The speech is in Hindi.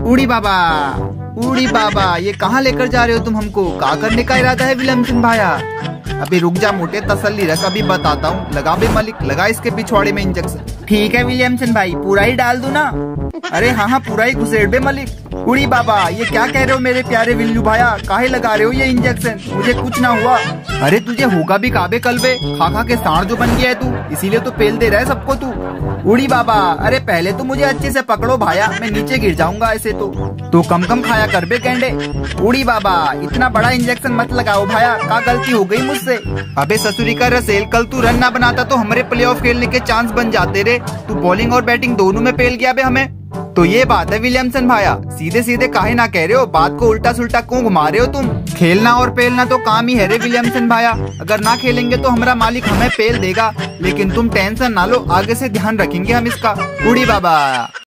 उड़ी बाबा, उड़ी बाबा, ये कहाँ लेकर जा रहे हो तुम हमको? क्या करने का इरादा है विलियमसन भाया? अभी रुक जा मोटे, तसल्ली रख, अभी बताता हूँ। लगा बे मलिक, लगा इसके पिछवाड़े में इंजेक्शन। ठीक है विलियमसन भाई, पूरा ही डाल दूं ना? अरे हाँ हाँ, पूरा ही घुसेड़ बे मलिक। उड़ी बाबा, ये क्या कह रहे हो मेरे प्यारे विल्लू भाया? काहे लगा रहे हो ये इंजेक्शन? मुझे कुछ ना हुआ। अरे तुझे होगा भी काबे कलबे, खा खा के सांड जो बन गया है तू, इसीलिए तो पेल दे रहा है सबको तू। उड़ी बाबा, अरे पहले तो मुझे अच्छे से पकड़ो भाया, मैं नीचे गिर जाऊंगा ऐसे तो कम कम खाया कर बे गेंडे। उड़ी बाबा, इतना बड़ा इंजेक्शन मत लगाओ भाया, क्या गलती हो गई मुझसे? अबे ससुरी का रसेल, कल तू रन ना बनाता तो हमारे प्लेऑफ खेलने के चांस बन जाते रे। तू बॉलिंग और बैटिंग दोनों में पेल गया बे हमें। तो ये बात है विलियमसन भाया, सीधे सीधे काहे ना कह रहे हो, बात को उल्टा सुल्टा क्यों घुमा रहे हो तुम? खेलना और पेलना तो काम ही है रे विलियमसन भाया, अगर ना खेलेंगे तो हमारा मालिक हमें पेल देगा, लेकिन तुम टेंशन ना लो, आगे से ध्यान रखेंगे हम इसका। उड़ी बाबा।